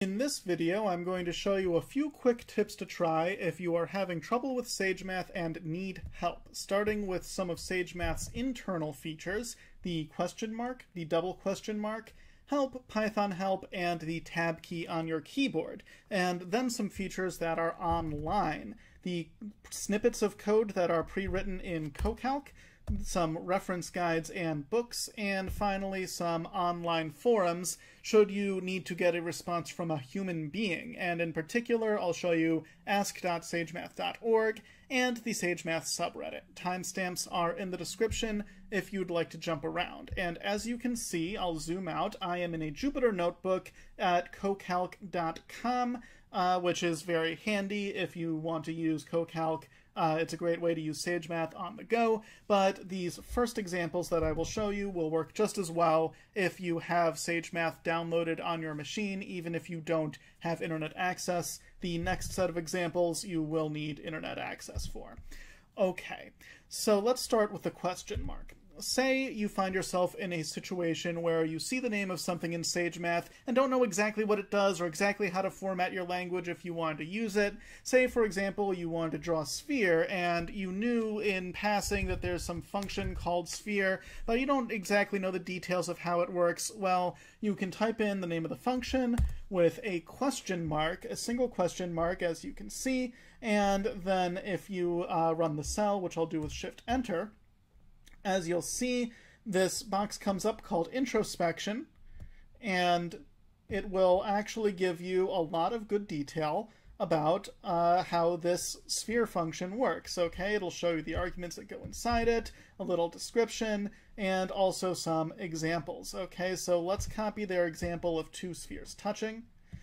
In this video, I'm going to show you a few quick tips to try if you are having trouble with SageMath and need help, starting with some of SageMath's internal features, the question mark, the double question mark, help, Python help, and the tab key on your keyboard, and then some features that are online, the snippets of code that are pre-written in CoCalc, some reference guides and books, and finally some online forums should you need to get a response from a human being. And in particular, I'll show you ask.sagemath.org and the SageMath subreddit. Timestamps are in the description if you'd like to jump around. And as you can see, I'll zoom out. I am in a Jupyter notebook at CoCalc.com, which is very handy if you want to use CoCalc. It's a great way to use SageMath on the go, but these first examples that I will show you will work just as well if you have SageMath downloaded on your machine, even if you don't have internet access. The next set of examples you will need internet access for. Okay, so let's start with the question mark. Say you find yourself in a situation where you see the name of something in SageMath and don't know exactly what it does or exactly how to format your language if you wanted to use it. Say, for example, you wanted to draw a sphere and you knew in passing that there's some function called sphere, but you don't exactly know the details of how it works. Well, you can type in the name of the function with a question mark, a single question mark, as you can see, and then if you run the cell, which I'll do with Shift-Enter, as you'll see, this box comes up called introspection, and it will actually give you a lot of good detail about how this sphere function works. Okay, it'll show you the arguments that go inside it, a little description, and also some examples. Okay, so let's copy their example of two spheres touching.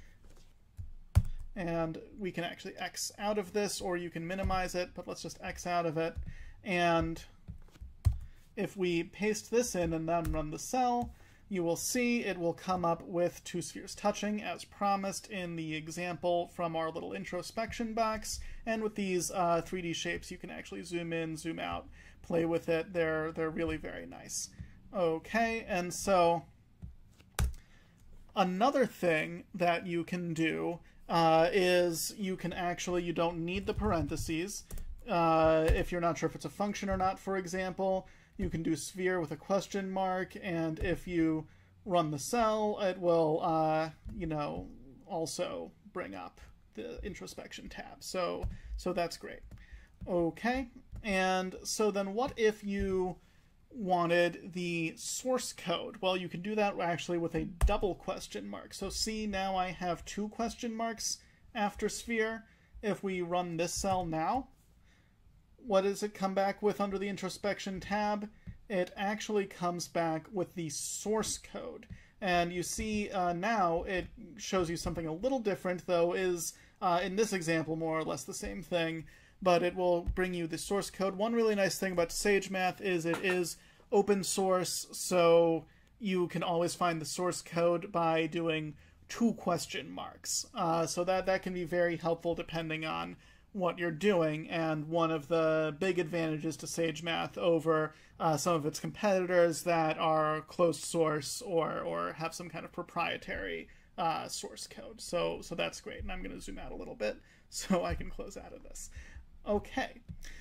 And we can actually X out of this, or you can minimize it, but let's just X out of it. And if we paste this in and then run the cell, you will see it will come up with two spheres touching as promised in the example from our little introspection box. And with these 3D shapes, you can actually zoom in, zoom out, play with it. They're really very nice. Okay, and so another thing that you can do is you don't need the parentheses. If you're not sure if it's a function or not, for example, you can do sphere with a question mark, and if you run the cell, it will, also bring up the introspection tab. So that's great. Okay, and so then what if you wanted the source code? Well, you can do that actually with a double question mark. So see, now I have two question marks after sphere. If we run this cell now, what does it come back with under the introspection tab? It actually comes back with the source code. And you see now it shows you something a little different, though is in this example more or less the same thing, but it will bring you the source code. One really nice thing about SageMath is it is open source, so you can always find the source code by doing two question marks. So that can be very helpful depending on what you're doing, and one of the big advantages to SageMath over some of its competitors that are closed source or have some kind of proprietary source code. So that's great, and I'm going to zoom out a little bit so I can close out of this. Okay,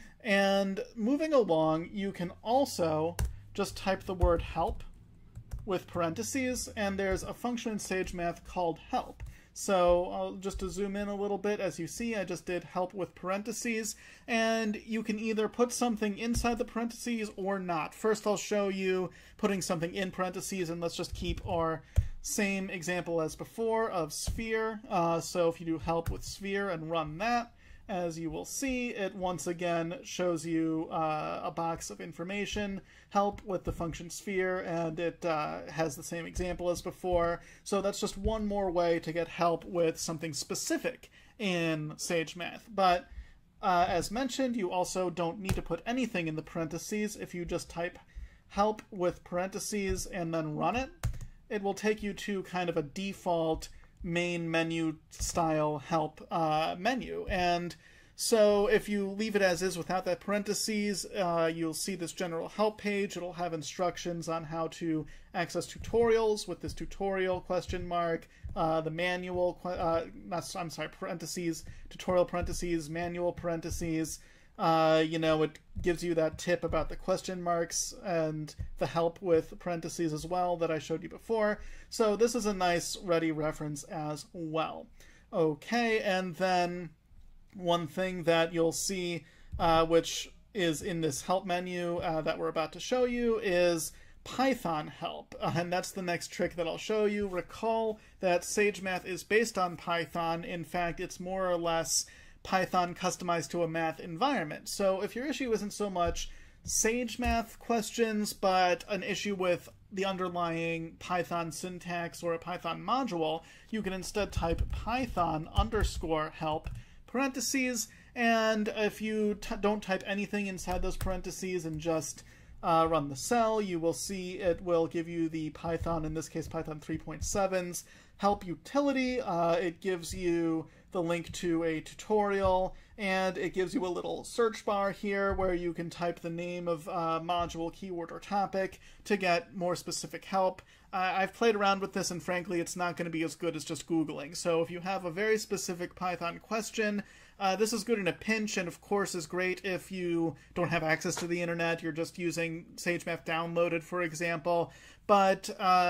and moving along, you can also just type the word help with parentheses, and there's a function in SageMath called help. So just to zoom in a little bit, as you see, I just did help with parentheses, and you can either put something inside the parentheses or not. First, I'll show you putting something in parentheses, and let's just keep our same example as before of sphere. So if you do help with sphere and run that, as you will see, it once again shows you a box of information, help with the function sphere, and it has the same example as before. So that's just one more way to get help with something specific in SageMath. But as mentioned, you also don't need to put anything in the parentheses. If you just type help with parentheses and then run it, it will take you to kind of a default main menu style help menu. And So if you leave it as is without that parentheses, you'll see this general help page. It'll have instructions on how to access tutorials with this tutorial question mark, the manual, parentheses, tutorial parentheses, manual parentheses. It gives you that tip about the question marks and the help with parentheses as well that I showed you before. So this is a nice ready reference as well. Okay, and then one thing that you'll see, which is in this help menu that we're about to show you, is Python help. And that's the next trick that I'll show you. Recall that SageMath is based on Python. In fact, it's more or less Python customized to a math environment. So if your issue isn't so much SageMath questions, but an issue with the underlying Python syntax or a Python module, you can instead type Python_help parentheses, and if you don't type anything inside those parentheses and just run the cell, you will see it will give you the Python, in this case Python 3.7's help utility. It gives you the link to a tutorial, and it gives you a little search bar here where you can type the name of module, keyword, or topic to get more specific help. I've played around with this, and frankly, it's not going to be as good as just Googling. So if you have a very specific Python question, this is good in a pinch, and of course is great if you don't have access to the internet, you're just using SageMath downloaded, for example. But,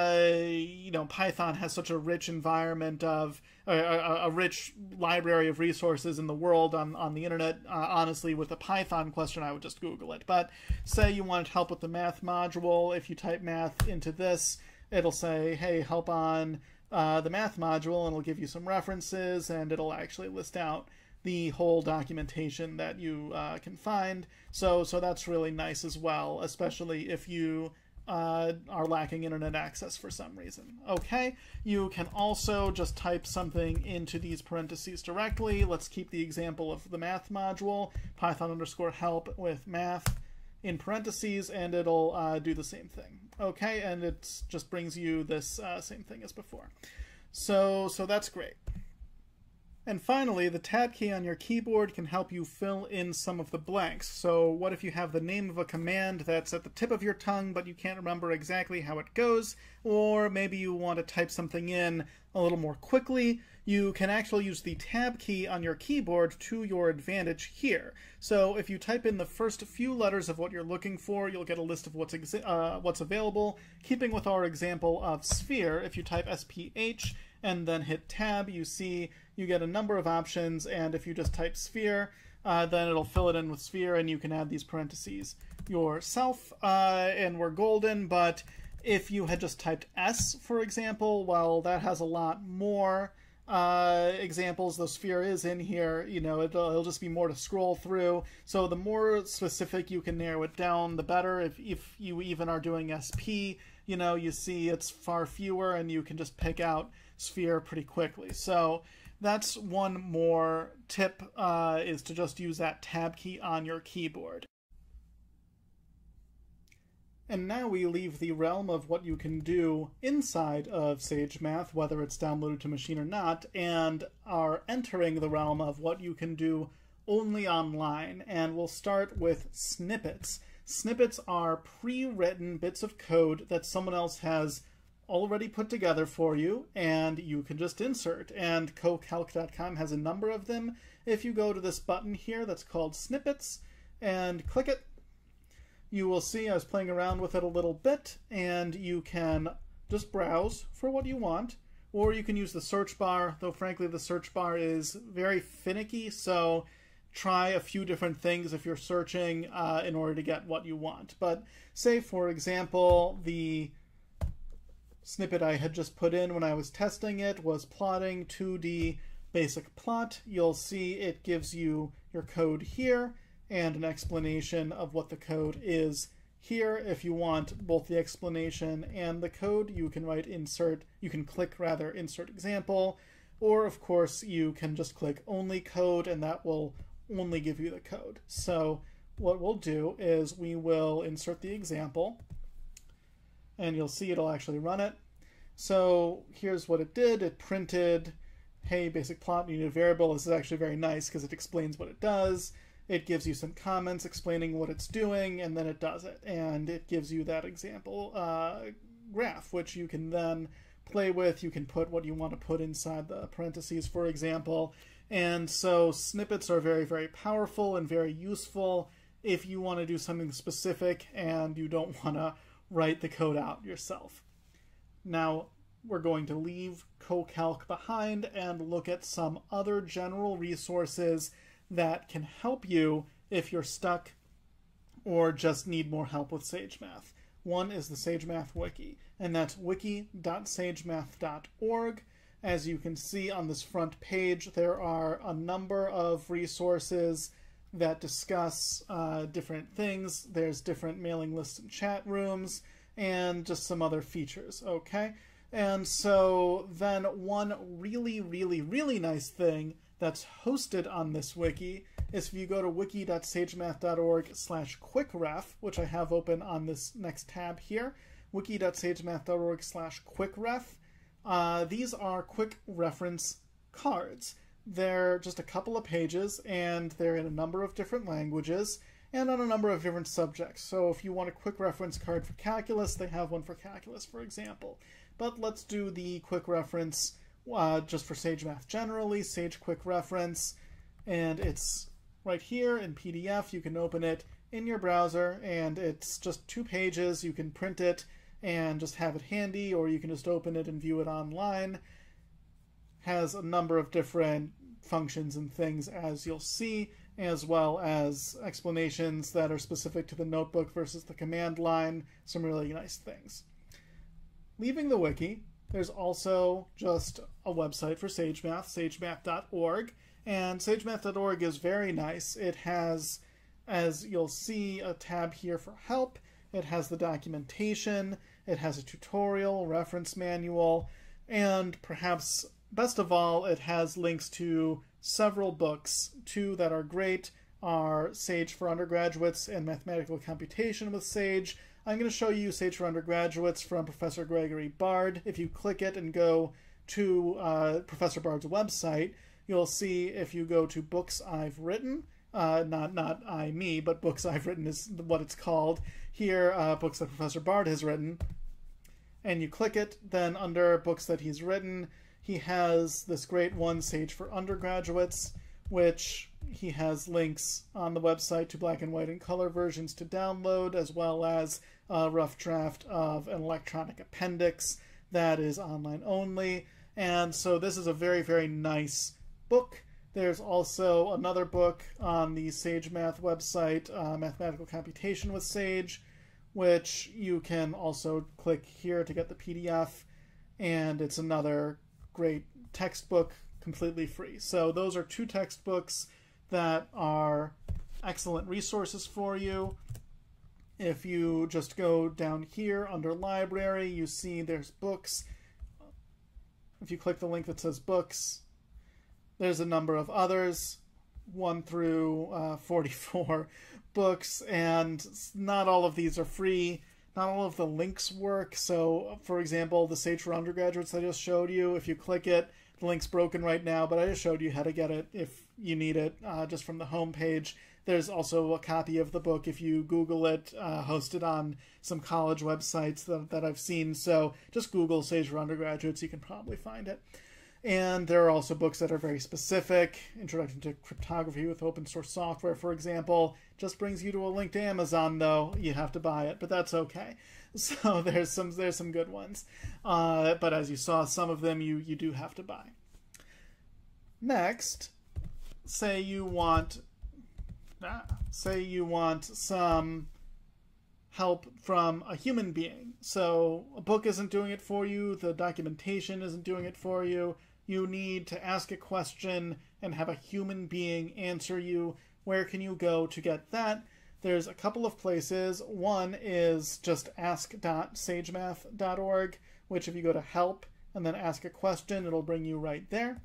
Python has such a rich environment of, a rich library of resources in the world on the internet. Honestly, with a Python question, I would just Google it. But say you wanted help with the math module, if you type math into this, it'll say, hey, help on the math module, and it'll give you some references, and it'll actually list out the whole documentation that you can find. So that's really nice as well, especially if you are lacking internet access for some reason. Okay, you can also just type something into these parentheses directly. Let's keep the example of the math module, Python_help with math in parentheses, and it'll do the same thing. Okay, and it just brings you this same thing as before. So that's great. And finally, the tab key on your keyboard can help you fill in some of the blanks. So what if you have the name of a command that's at the tip of your tongue, but you can't remember exactly how it goes, or maybe you want to type something in a little more quickly? You can actually use the tab key on your keyboard to your advantage here. So if you type in the first few letters of what you're looking for, you'll get a list of what's available. Keeping with our example of sphere, if you type SPH and then hit tab, you see you get a number of options, and if you just type sphere, then it'll fill it in with sphere, and you can add these parentheses yourself, and we're golden. But if you had just typed S, for example, well, that has a lot more examples. The sphere is in here, it'll just be more to scroll through. So the more specific you can narrow it down, the better. If you even are doing SP, you see it's far fewer, and you can just pick out sphere pretty quickly. So that's one more tip, is to just use that tab key on your keyboard. And now we leave the realm of what you can do inside of SageMath, whether it's downloaded to machine or not, and are entering the realm of what you can do only online. And we'll start with snippets. Snippets are pre-written bits of code that someone else has already put together for you, and you can just insert. And CoCalc.com has a number of them. If you go to this button here that's called Snippets and click it, you will see I was playing around with it a little bit, and you can just browse for what you want, or you can use the search bar, though frankly the search bar is very finicky, so try a few different things if you're searching in order to get what you want. But say, for example, the snippet I had just put in when I was testing it was plotting 2D basic plot. You'll see it gives you your code here and an explanation of what the code is here. If you want both the explanation and the code, you can click insert example, or of course you can just click only code, and that will only give you the code. So what we'll do is we will insert the example, and you'll see it'll actually run it. So here's what it did. It printed hey, basic plot, you need a variable. This is actually very nice because it explains what it does. It gives you some comments explaining what it's doing, and then it does it. And it gives you that example graph, which you can then play with. You can put what you want to put inside the parentheses, for example. And so snippets are very, very powerful and very useful if you want to do something specific and you don't want to write the code out yourself. Now, we're going to leave CoCalc behind and look at some other general resources that can help you if you're stuck or just need more help with SageMath. One is the SageMath Wiki, and that's wiki.sagemath.org. As you can see on this front page, there are a number of resources that discuss different things. There's different mailing lists and chat rooms, and just some other features, okay? And so then one really, really, really nice thing that's hosted on this wiki is if you go to wiki.sagemath.org/quickref, which I have open on this next tab here, wiki.sagemath.org/quickref. These are quick reference cards. They're just a couple of pages, and they're in a number of different languages and on a number of different subjects. So if you want a quick reference card for calculus, they have one for calculus, for example. But let's do the quick reference just for SageMath generally, Sage Quick Reference, and it's right here in PDF. You can open it in your browser, and it's just 2 pages. You can print it and just have it handy, or you can just open it and view it online. Has a number of different functions and things, as you'll see, as well as explanations that are specific to the notebook versus the command line. Some really nice things. Leaving the wiki, there's also just a website for SageMath, sagemath.org, and sagemath.org is very nice. It has, as you'll see, a tab here for help. It has the documentation, it has a tutorial, reference manual, and perhaps best of all, it has links to several books. 2 that are great are Sage for Undergraduates and Mathematical Computation with Sage. I'm going to show you Sage for Undergraduates from Professor Gregory Bard. If you click it and go to Professor Bard's website, you'll see if you go to Books I've Written, not I, me, but Books I've Written is what it's called. Here, books that Professor Bard has written. And you click it, then under books that he's written, he has this great one, Sage for Undergraduates, which he has links on the website to black and white and color versions to download, as well as a rough draft of an electronic appendix that is online only. And so this is a very, very nice book. There's also another book on the SageMath website, Mathematical Computation with Sage, which you can also click here to get the PDF. And it's another great textbook, completely free. So those are 2 textbooks that are excellent resources for you. If you just go down here under library, you see there's books. If you click the link that says books, there's a number of others, 1 through 44 books, and not all of these are free. Not all of the links work. So, for example, the Sage for Undergraduates I just showed you, if you click it, the link's broken right now, but I just showed you how to get it if you need it just from the home page. There's also a copy of the book if you Google it, hosted on some college websites that I've seen. So just Google Sage for Undergraduates, you can probably find it. And there are also books that are very specific. Introduction to Cryptography with Open Source Software, for example, just brings you to a link to Amazon, though. You have to buy it, but that's okay. So there's some good ones. But as you saw, some of them you do have to buy. Next, say you want some help from a human being. So a book isn't doing it for you, the documentation isn't doing it for you. You need to ask a question and have a human being answer you. Where can you go to get that? There's a couple of places. One is just ask.sagemath.org, which if you go to help and then ask a question, it'll bring you right there.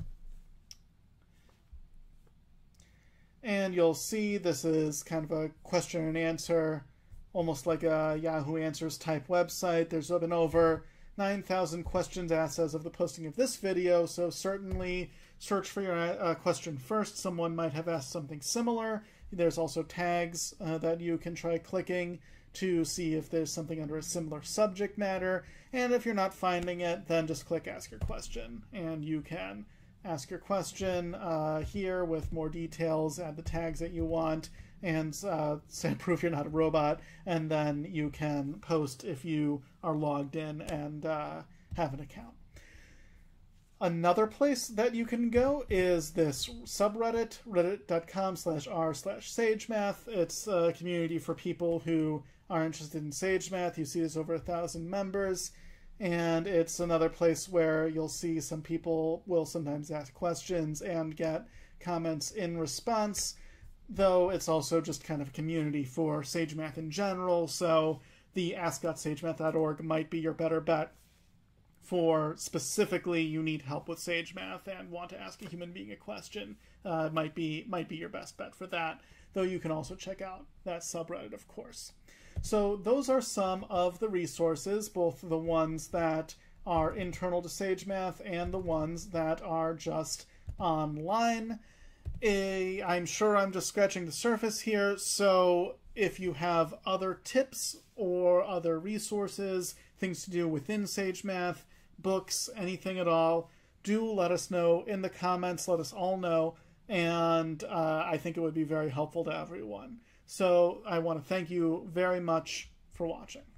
And you'll see this is kind of a question and answer, almost like a Yahoo Answers type website. There's been over 9,000 questions asked as of the posting of this video, so certainly search for your question first. Someone might have asked something similar. There's also tags that you can try clicking to see if there's something under a similar subject matter. And if you're not finding it, then just click Ask Your Question, and you can ask your question here with more details, add the tags that you want, and say proof you're not a robot, and then you can post if you are logged in and have an account. Another place that you can go is this subreddit, reddit.com/r/SageMath. It's a community for people who are interested in SageMath. You see there's over 1,000 members, and it's another place where you'll see some people will sometimes ask questions and get comments in response, though it's also just kind of a community for SageMath in general, so the ask.sagemath.org might be your better bet for specifically you need help with SageMath and want to ask a human being a question. Might be your best bet for that, though you can also check out that subreddit, of course. So those are some of the resources, both the ones that are internal to SageMath and the ones that are just online. I'm sure I'm just scratching the surface here, so if you have other tips or other resources, things to do within SageMath, books, anything at all, do let us know in the comments. Let us all know, and I think it would be very helpful to everyone. So I want to thank you very much for watching.